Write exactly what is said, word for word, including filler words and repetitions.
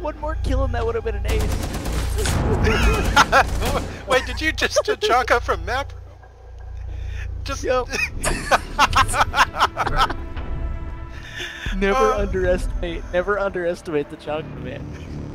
one more kill and that would have been an ace. Wait, did you just Tachanka from map? Just. Yep. Never Oh. underestimate, never underestimate the Tachanka, man.